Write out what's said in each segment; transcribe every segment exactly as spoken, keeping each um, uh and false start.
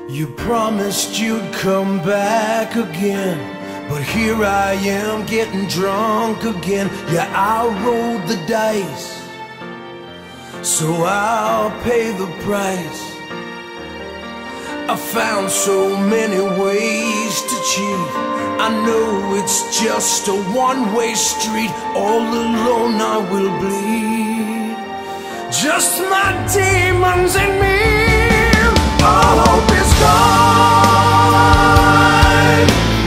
You promised you'd come back again, but here I am getting drunk again. Yeah, I rolled the dice, so I'll pay the price. I found so many ways to cheat. I know it's just a one-way street. All alone I will bleed, just my demons in me. All hope is gone,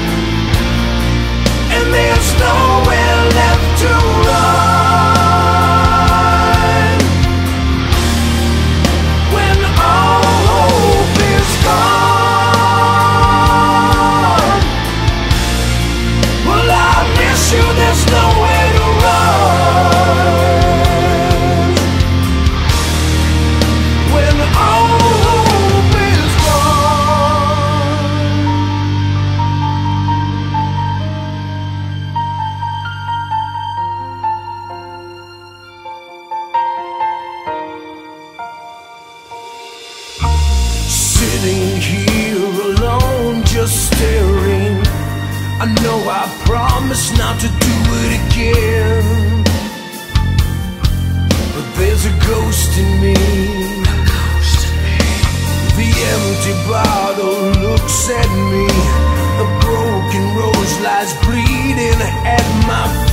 and there's nowhere left to run. When all hope is gone, well, I miss you, there's nowhere to run. When all sitting here alone, just staring. I know I promised not to do it again, but there's a ghost in me. The empty bottle looks at me. A broken rose lies bleeding at my feet.